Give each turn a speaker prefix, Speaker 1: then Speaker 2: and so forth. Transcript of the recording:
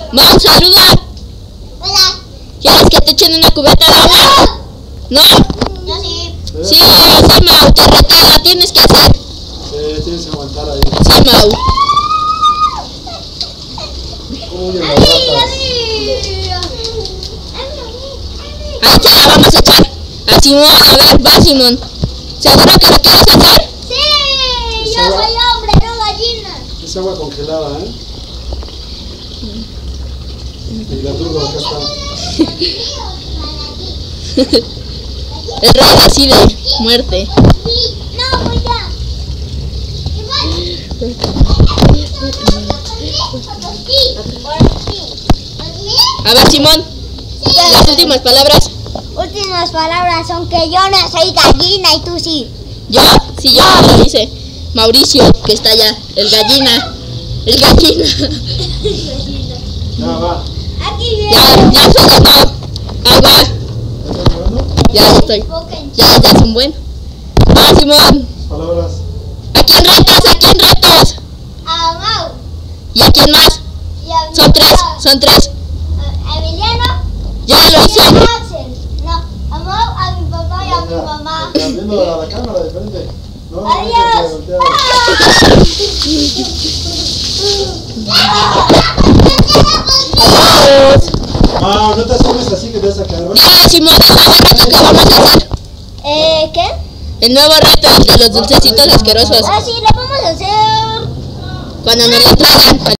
Speaker 1: Mau, saluda.
Speaker 2: Hola.
Speaker 1: ¿Quieres que te echen una cubeta de agua? ¿No?
Speaker 2: Yo sí.
Speaker 1: Sí, Mau, te reté, la tienes que hacer.
Speaker 3: Tienes que aguantar ahí.
Speaker 1: Sí, Mau.
Speaker 3: ¿Cómo huyen las ratas?
Speaker 1: Ahí te la vamos a echar. A Simón, a ver, va Simón. ¿Seguro que lo quieres hacer?
Speaker 2: Sí, yo soy hombre, no gallina.
Speaker 3: Es agua congelada, ¿eh? Y la turba acá está.
Speaker 1: El rey así de muerte.
Speaker 2: No, voy ya.
Speaker 1: A ver, Simón, las últimas palabras.
Speaker 2: Últimas palabras son que yo no soy gallina y tú sí.
Speaker 1: ¿Yo? Sí, yo lo hice. Mauricio, que está allá. El gallina. El gallina.
Speaker 3: Ya va.
Speaker 2: Aquí viene.
Speaker 1: Ya estoy ganado. Ahí va.
Speaker 3: ¿Estás grabando?
Speaker 1: Ya estoy. Ya es un buen. Va, Simón.
Speaker 3: Palabras.
Speaker 1: ¿A quién retas? ¿A quién retas?
Speaker 2: A Mau.
Speaker 1: ¿Y a quién más?
Speaker 2: Y a
Speaker 1: Son tres.
Speaker 2: A Emiliano.
Speaker 1: Ya lo hice.
Speaker 2: Y a Axel. No, a Mau, a mi papá y a mi mamá.
Speaker 3: Estás viendo a la cámara de frente. No,
Speaker 2: Adiós.
Speaker 1: Adiós.
Speaker 3: Ah, no te asomes así que te vas a caer.
Speaker 1: Dile, Simón, el nuevo reto que vamos a hacer.
Speaker 2: ¿Qué?
Speaker 1: El nuevo reto, el de los dulcecitos asquerosos.
Speaker 2: Ah, sí, lo vamos a hacer.
Speaker 1: Cuando nos lo traigan.